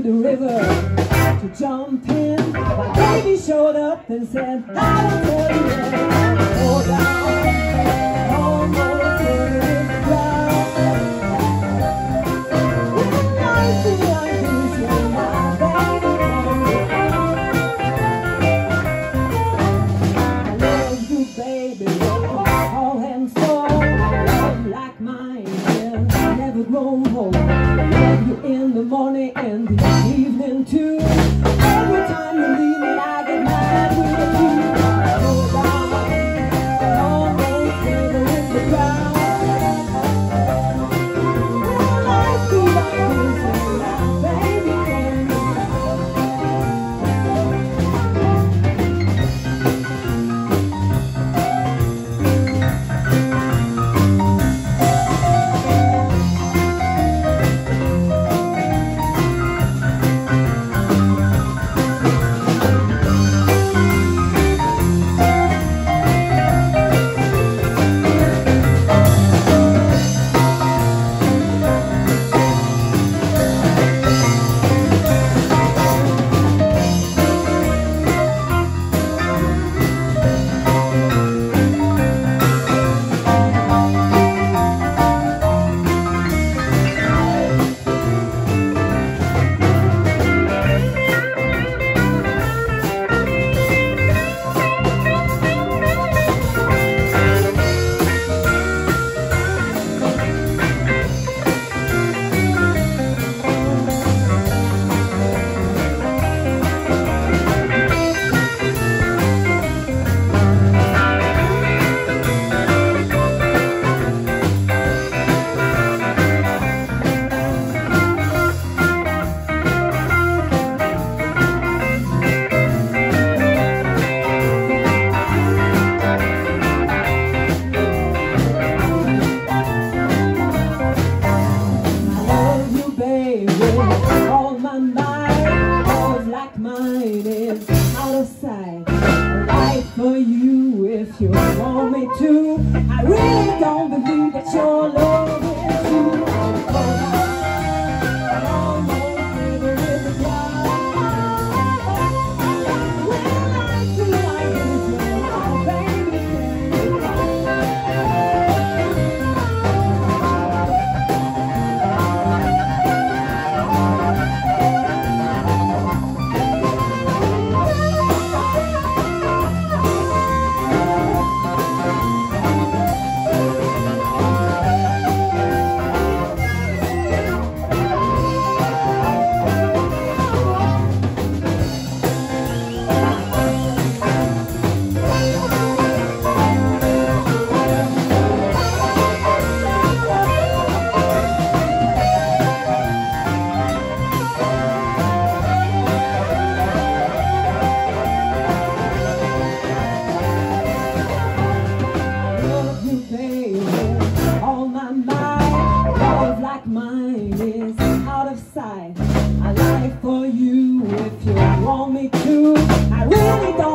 to the river to jump in. My baby showed up and said, I will tell you where to go down, almost in the ground. When I see like this, when my baby I love you, baby, all and soul. Love like mine will never grow old. Love you in the morning and the evening too. Every time you leave me, I get mad with you. Go down, almost never in the ground. When I see like this, when my baby can. I lie for you if you want me to. I really don't.